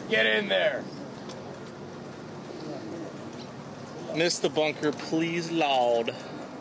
Get in there. Miss the bunker, please, Lord.